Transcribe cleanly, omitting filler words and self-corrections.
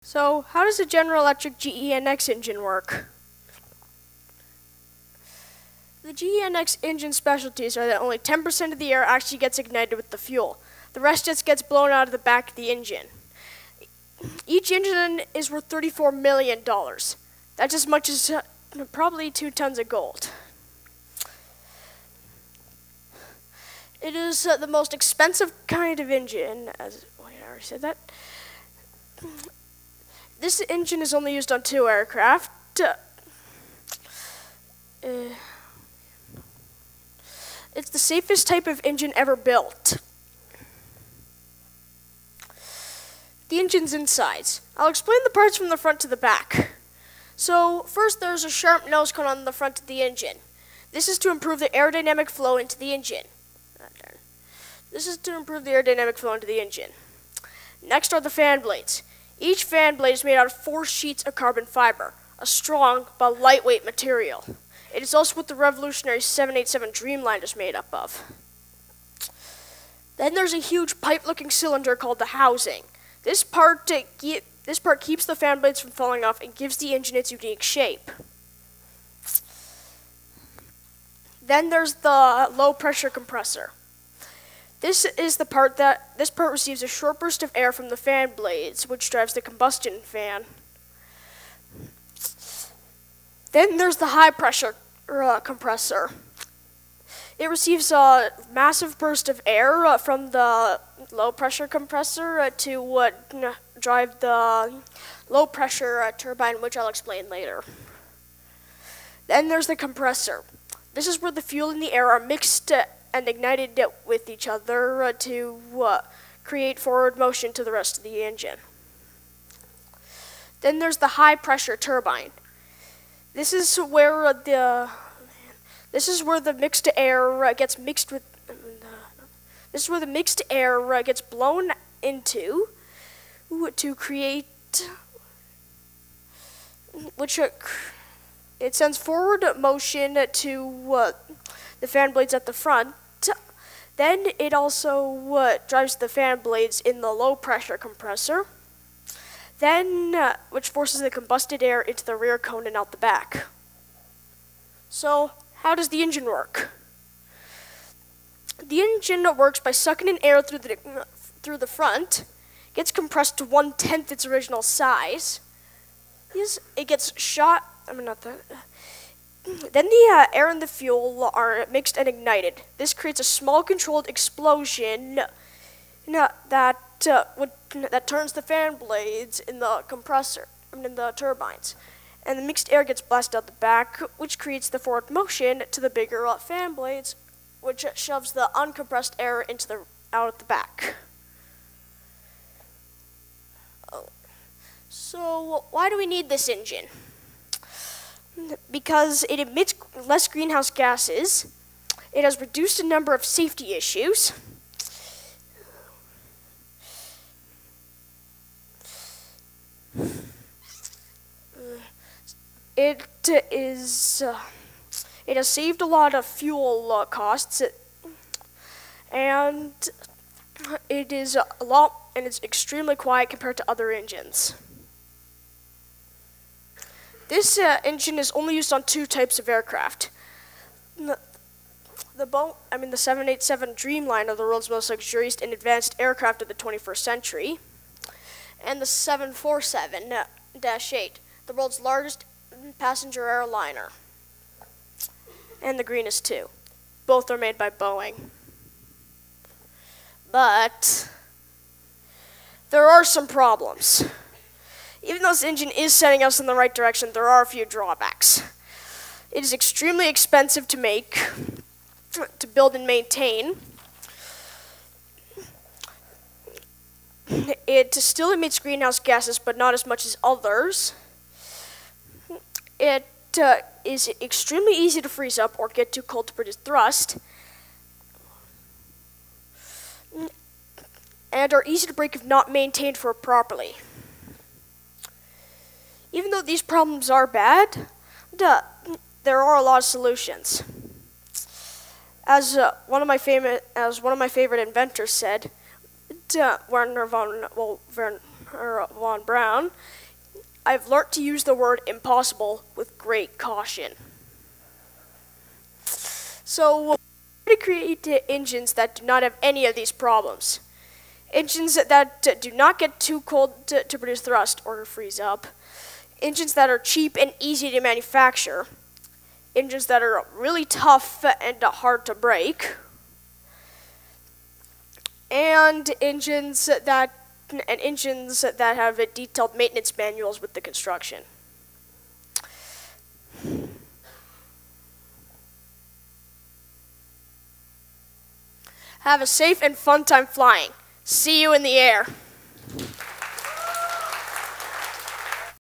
So, how does a General Electric GENX engine work? The GENX engine specialties are that only 10% of the air actually gets ignited with the fuel. The rest just gets blown out of the back of the engine. Each engine is worth $34 million. That's as much as probably 2 tons of gold. It is the most expensive kind of engine, as I already said that. This engine is only used on 2 aircraft. It's the safest type of engine ever built. The engine's insides. I'll explain the parts from the front to the back. So, first there's a sharp nose cone on the front of the engine. This is to improve the aerodynamic flow into the engine. Next are the fan blades. Each fan blade is made out of 4 sheets of carbon fiber, a strong but lightweight material. It is also what the revolutionary 787 Dreamliner is made up of. Then there's a huge pipe-looking cylinder called the housing. This part keeps the fan blades from falling off and gives the engine its unique shape. Then there's the low-pressure compressor. This part receives a short burst of air from the fan blades, which drives the combustion fan. Then there's the high-pressure compressor. It receives a massive burst of air from the low-pressure compressor to drive the low-pressure turbine, which I'll explain later. Then there's the compressor. This is where the fuel and the air are mixed and ignited with each other to create forward motion to the rest of the engine. Then there's the high-pressure turbine. This is where the mixed air gets mixed with. This is where the mixed air gets blown into to create, which it sends forward motion to the fan blades at the front. Then it also drives the fan blades in the low-pressure compressor. Then, which forces the combusted air into the rear cone and out the back. So, how does the engine work? The engine works by sucking in air through the front, gets compressed to 1/10 its original size. It gets shot. Then the air and the fuel are mixed and ignited. This creates a small controlled explosion that turns the fan blades in the compressor, in the turbines. And the mixed air gets blasted out the back, which creates the forward motion to the bigger fan blades, which shoves the uncompressed air out at the back. So, why do we need this engine? Because it emits less greenhouse gases, it has reduced a number of safety issues, it has saved a lot of fuel costs, and it's extremely quiet compared to other engines. This engine is only used on 2 types of aircraft. The 787 Dreamliner, the world's most luxurious and advanced aircraft of the 21st century, and the 747-8, the world's largest passenger airliner, and the greenest too. Both are made by Boeing. But there are some problems. Even though this engine is setting us in the right direction, there are a few drawbacks. It is extremely expensive to build and maintain. It still emits greenhouse gases, but not as much as others. It is extremely easy to freeze up or get too cold to produce thrust, and are easy to break if not maintained properly. Even though these problems are bad, there are a lot of solutions. As one of my favorite inventors said, Werner von Von Braun, I've learnt to use the word impossible with great caution. So we'll try to create engines that do not have any of these problems. Engines that do not get too cold to produce thrust or freeze up. Engines that are cheap and easy to manufacture. Engines that are really tough and hard to break. And engines that have detailed maintenance manuals with the construction. Have a safe and fun time flying. See you in the air.